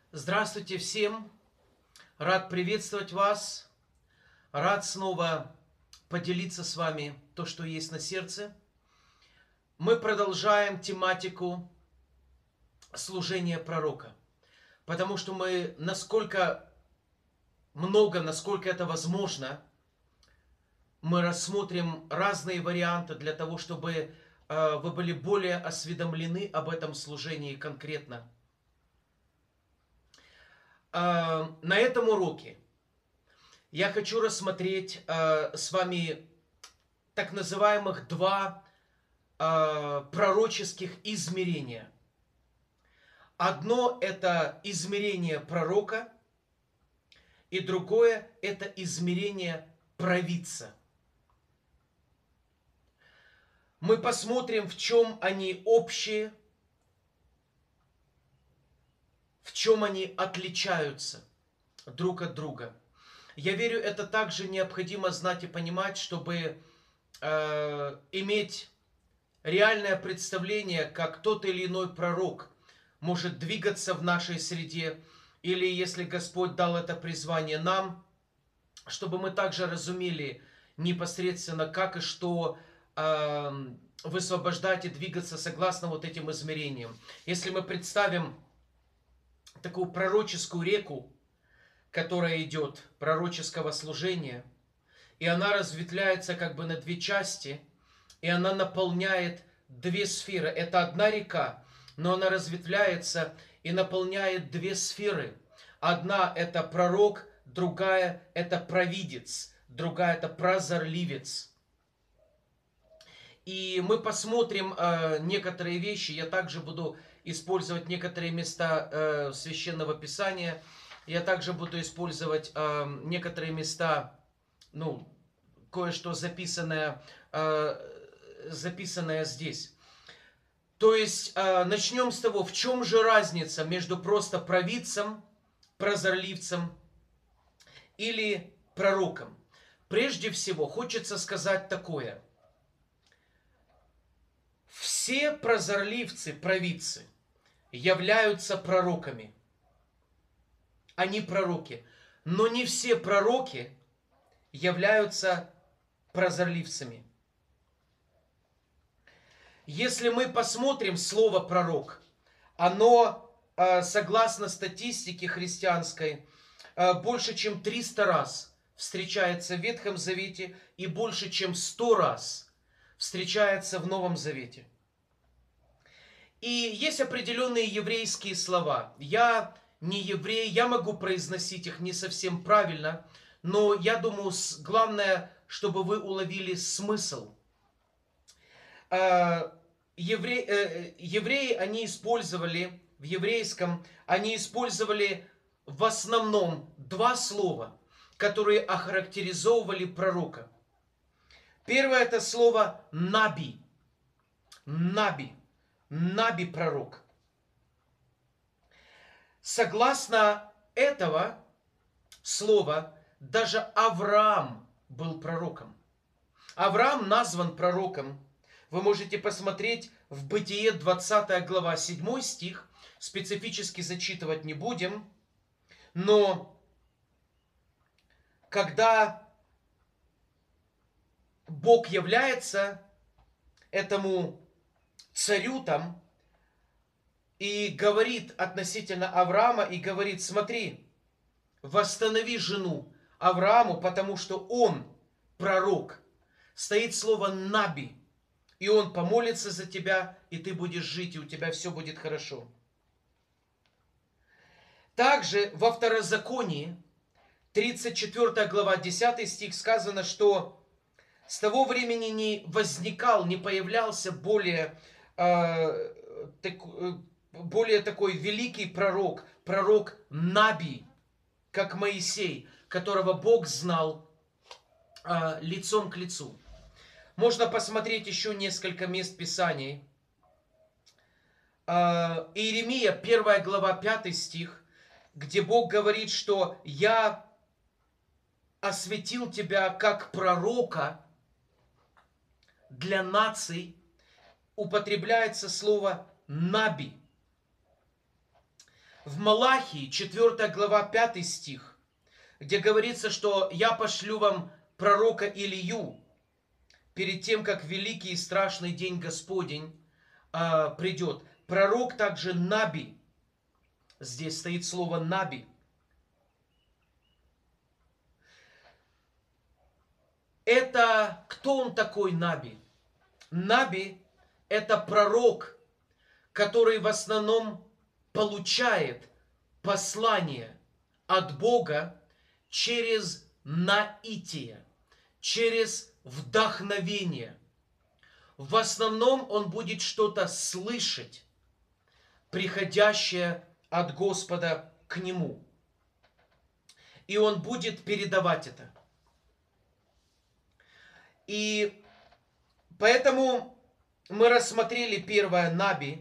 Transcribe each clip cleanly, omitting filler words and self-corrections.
Здравствуйте всем! Рад приветствовать вас. Рад снова поделиться с вами то, что есть на сердце. Мы продолжаем тематику служения пророка. Потому что мы насколько это возможно, мы рассмотрим разные варианты для того, чтобы вы были более осведомлены об этом служении конкретно. На этом уроке я хочу рассмотреть с вами так называемых два пророческих измерения. Одно – это измерение пророка, и другое – это измерение провидца. Мы посмотрим, в чем они общие, в чем они отличаются друг от друга. Я верю, это также необходимо знать и понимать, чтобы иметь реальное представление, как тот или иной пророк может двигаться в нашей среде, или если Господь дал это призвание нам, чтобы мы также разумели непосредственно, как и что высвобождать и двигаться согласно вот этим измерениям. Если мы представим такую пророческую реку, которая идет, пророческого служения, и она разветвляется как бы на две части, и она наполняет две сферы. Это одна река, но она разветвляется и наполняет две сферы. Одна – это пророк, другая – это провидец, другая – это прозорливец. И мы посмотрим некоторые вещи. Я также буду использовать некоторые места Священного Писания. Я также буду использовать некоторые места, кое-что записанное здесь. То есть, начнем с того, в чем же разница между просто провидцем, прозорливцем или пророком. Прежде всего, хочется сказать такое. Все прозорливцы, провидцы являются пророками. Они пророки. Но не все пророки являются прозорливцами. Если мы посмотрим слово «пророк», оно, согласно статистике христианской, больше чем 300 раз встречается в Ветхом Завете и больше чем 100 раз встречается в Новом Завете. И есть определенные еврейские слова. Я не еврей, я могу произносить их не совсем правильно, но я думаю, главное, чтобы вы уловили смысл. Евреи, они использовали в еврейском, они использовали в основном два слова, которые охарактеризовывали пророка. Первое – это слово «наби». Наби. Наби – пророк. Согласно этого слова, даже Авраам был пророком. Авраам назван пророком. Вы можете посмотреть в Бытие 20 глава 7 стих. Специфически зачитывать не будем. Но когда Бог является этому царю там и говорит относительно Авраама, и говорит: смотри, восстанови жену Аврааму, потому что он пророк. Стоит слово «наби». И он помолится за тебя, и ты будешь жить, и у тебя все будет хорошо. Также во Второзаконии, 34 глава, 10 стих, сказано, что с того времени не возникал, не появлялся более такой великий пророк, пророк Наби, как Моисей, которого Бог знал лицом к лицу. Можно посмотреть еще несколько мест Писаний. Иеремия, 1 глава, 5 стих, где Бог говорит, что «Я осветил тебя как пророка для наций», употребляется слово «наби». в Малахии, 4 глава, 5 стих, где говорится, что «Я пошлю вам пророка Илью перед тем, как великий и страшный день Господень придет». Пророк также Наби. Здесь стоит слово Наби. Это кто он такой, Наби? Наби – это пророк, который в основном получает послание от Бога через наитие, через вдохновение. В основном он будет что-то слышать, приходящее от Господа к нему. И он будет передавать это. И поэтому мы рассмотрели первое Наби.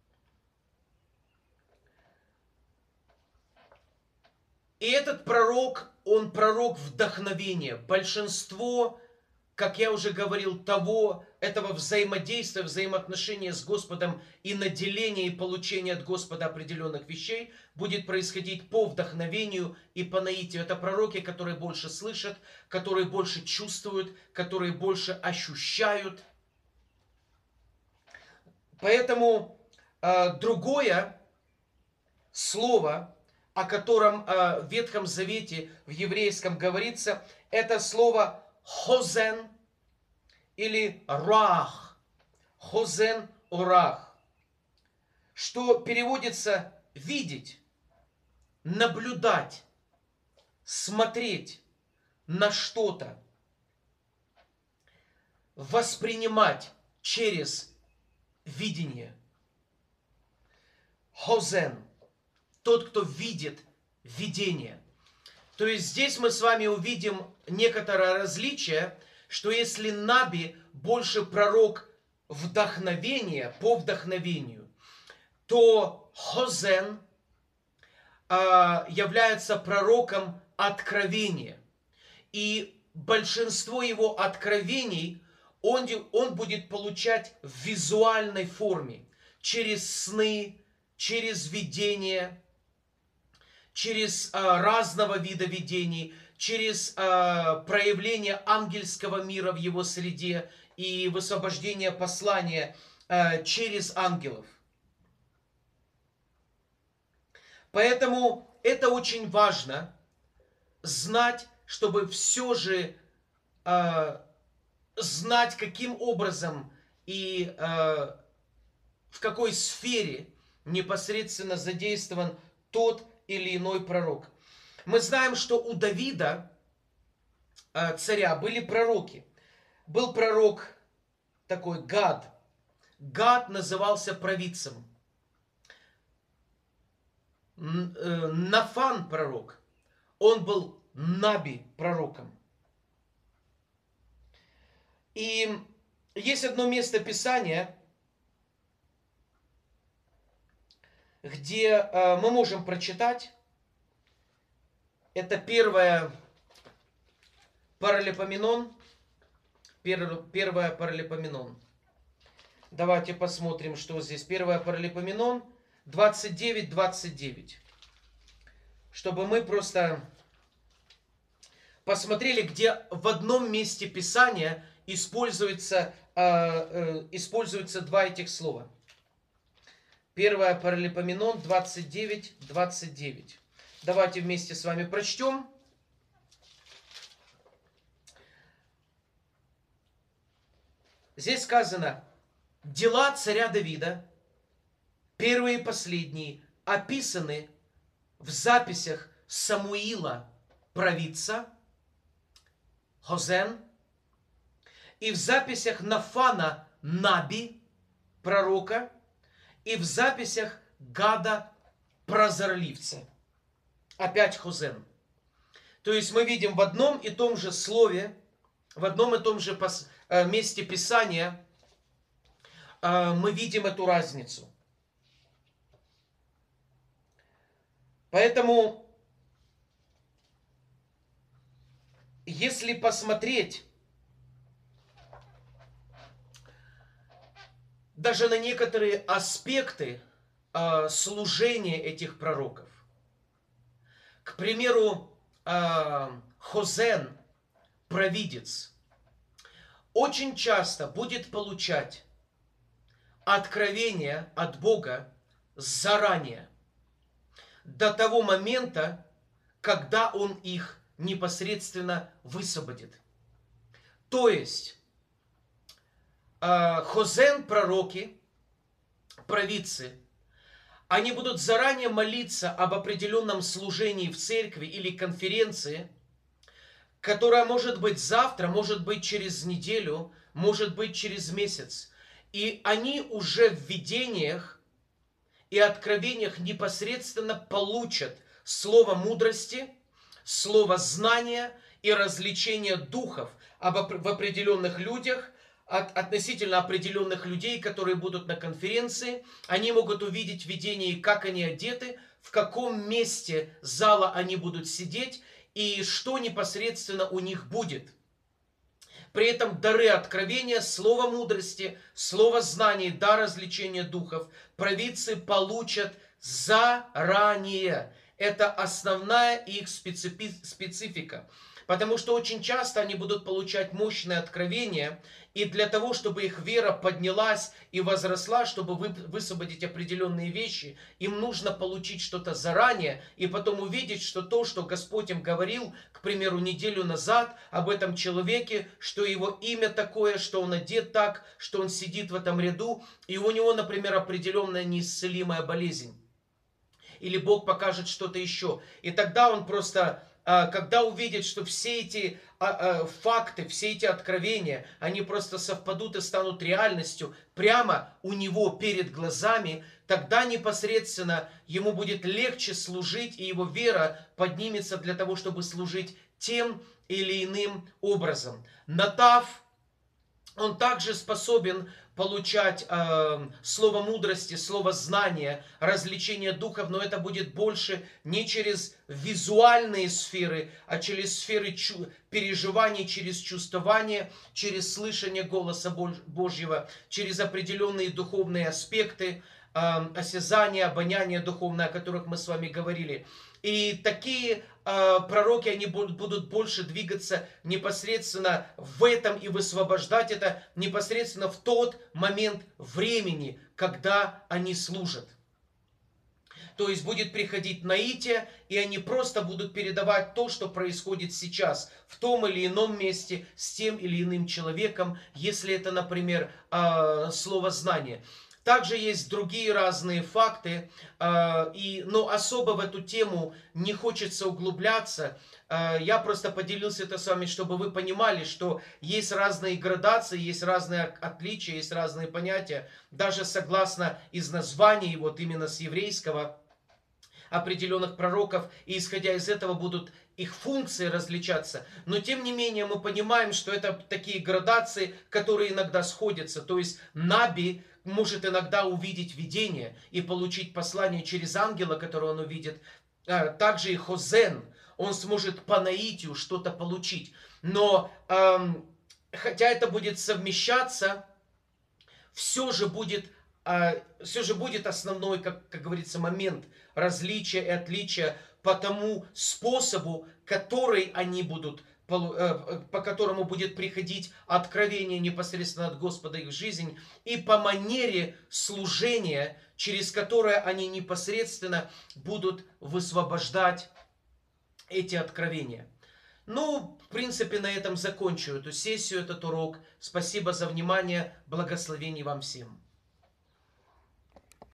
И этот пророк, он пророк вдохновения. Большинство, как я уже говорил, этого взаимодействия, взаимоотношения с Господом и наделения и получения от Господа определенных вещей будет происходить по вдохновению и по наитию. Это пророки, которые больше слышат, которые больше чувствуют, которые больше ощущают. Поэтому другое слово, о котором в Ветхом Завете, в еврейском говорится, это слово «хозен» или «рах». «Хозен» «орах», что переводится «видеть», «наблюдать», «смотреть на что-то», «воспринимать через видение». «Хозен» – тот, кто видит видение. То есть здесь мы с вами увидим некоторое различие, что если Наби больше пророк вдохновения, по вдохновению, то Хозен является пророком откровения. И большинство его откровений он будет получать в визуальной форме, через сны, через видения, через разного вида видений, через проявление ангельского мира в его среде и высвобождение послания через ангелов. Поэтому это очень важно знать, чтобы все же знать, каким образом и в какой сфере непосредственно задействован тот или иной пророк. Мы знаем, что у Давида, царя, были пророки. Был пророк такой Гад. Гад назывался провидцем. Нафан пророк. Он был Наби пророком. И есть одно место Писания, где мы можем прочитать. Это первое Паралипоменон. Первое Паралипоменон. Давайте посмотрим, что здесь. Первое Паралипоменон 29:29. Чтобы мы просто посмотрели, где в одном месте Писания используются два этих слова. Первое Паралипоменон 29:29. Давайте вместе с вами прочтем. Здесь сказано: дела царя Давида, первые и последние, описаны в записях Самуила, провидца, Хозен, и в записях Нафана, Наби, пророка, и в записях Гада, прозорливца. Опять Хозен. То есть мы видим в одном и том же слове, в одном и том же месте Писания, мы видим эту разницу. Поэтому, если посмотреть даже на некоторые аспекты служение этих пророков. К примеру, Хозен, провидец, очень часто будет получать откровения от Бога заранее, до того момента, когда Он их непосредственно высвободит. То есть, Хозен, пророки, провидцы, они будут заранее молиться об определенном служении в церкви или конференции, которая может быть завтра, может быть через неделю, может быть через месяц. И они уже в видениях и откровениях непосредственно получат слово мудрости, слово знания и развлечения духов в определенных людях, относительно определенных людей, которые будут на конференции. Они могут увидеть видение, как они одеты, в каком месте зала они будут сидеть и что непосредственно у них будет. При этом дары откровения, слово мудрости, слово знаний, дар развлечения духов провидцы получат заранее. Это основная их специфика. Потому что очень часто они будут получать мощные откровения, и для того, чтобы их вера поднялась и возросла, чтобы высвободить определенные вещи, им нужно получить что-то заранее, и потом увидеть, что то, что Господь им говорил, к примеру, неделю назад об этом человеке, что его имя такое, что он одет так, что он сидит в этом ряду, и у него, например, определенная неисцелимая болезнь. Или Бог покажет что-то еще. И тогда он просто, когда увидит, что все эти факты, все эти откровения, они просто совпадут и станут реальностью прямо у него перед глазами, тогда непосредственно ему будет легче служить, и его вера поднимется для того, чтобы служить тем или иным образом. Натав, он также способен получать слово мудрости, слово знания, развлечение духов, но это будет больше не через визуальные сферы, а через сферы переживаний, через чувствование, через слышание голоса Божьего, через определенные духовные аспекты, осязание, обоняние духовное, о которых мы с вами говорили. И такие пророки, они будут больше двигаться непосредственно в этом и высвобождать это непосредственно в тот момент времени, когда они служат. То есть будет приходить наитие, и они просто будут передавать то, что происходит сейчас, в том или ином месте, с тем или иным человеком, если это, например, слово знания. Также есть другие разные факты, но особо в эту тему не хочется углубляться. Я просто поделился это с вами, чтобы вы понимали, что есть разные градации, есть разные отличия, есть разные понятия. Даже согласно из названий, вот именно с еврейского, определенных пророков, и исходя из этого будут их функции различаться. Но тем не менее мы понимаем, что это такие градации, которые иногда сходятся. То есть Наби может иногда увидеть видение и получить послание через ангела, которого он увидит. Также и Хозен, он сможет по наитию что-то получить. Но хотя это будет совмещаться, все же будет основной, как говорится, момент различия и отличия по тому способу, который они будут, по которому будет приходить откровение непосредственно от Господа их в жизнь, и по манере служения, через которое они непосредственно будут высвобождать эти откровения. Ну, в принципе, на этом закончу эту сессию, этот урок. Спасибо за внимание. Благословений вам всем.